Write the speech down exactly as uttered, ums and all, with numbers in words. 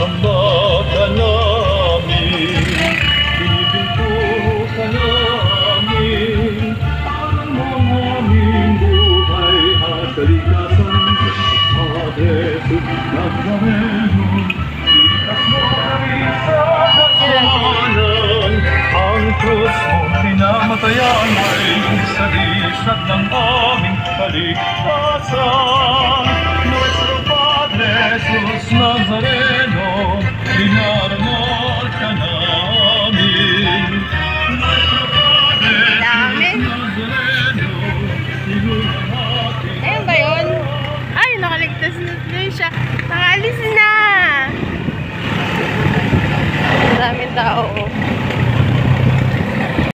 Sinasamba ka namin, pinipinto ka namin, ang mga aming buhay at kalikasan. Padre Jesus Nazareno, ikas mo kami sa kasalanan. Ang krus mo pinamatayan ay sagisag ng aming kaligtasan.